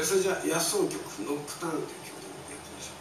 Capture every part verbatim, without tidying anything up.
ー、それじゃあ野草曲「ノックタウン」という曲でやってみましょ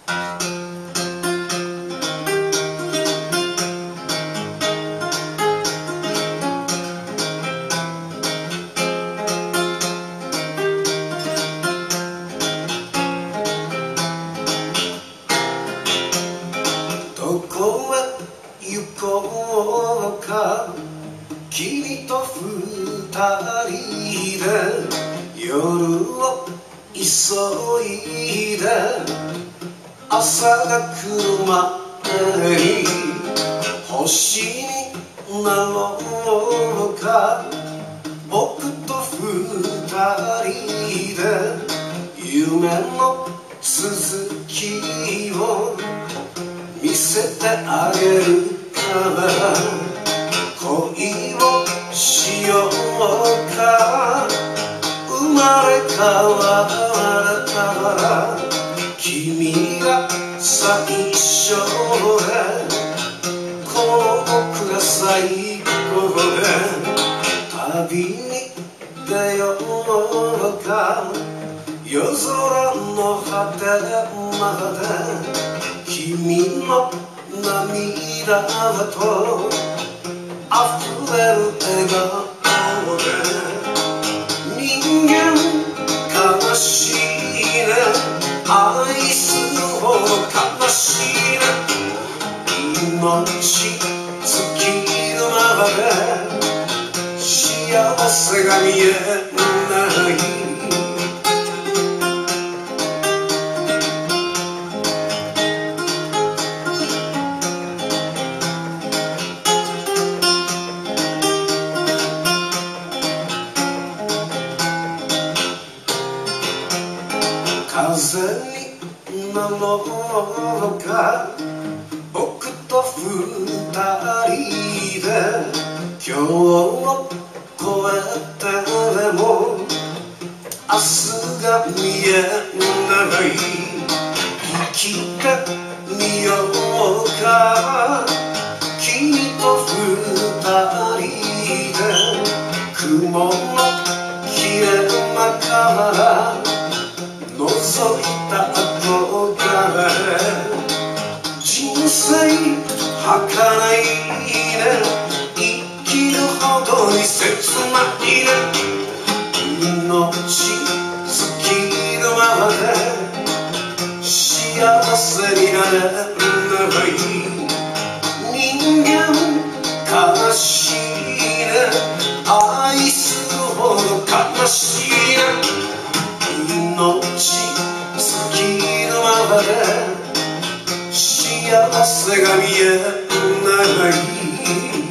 う。どこへ行こうか君と二人で夜を急いで朝が来るまでに星になろうか僕と二人で夢の続きを見せてあげるから恋をしようか生まれ変われたら君が最初でこの僕が最後で旅に出ようか夜空の果てまで君の涙と溢れる笑顔で人間悲しいね愛するほど悲しいね命尽きるまで幸せが見えない風になろうか僕と二人で今日を越えてでも明日が見えない生きてみようか君と二人で雲の切れ間から覗いた憧れ人生儚いね生きるほどに切ないね命尽きるまで幸せになれない人間悲しいね愛するほど悲しいね命尽きるまで幸せが見えない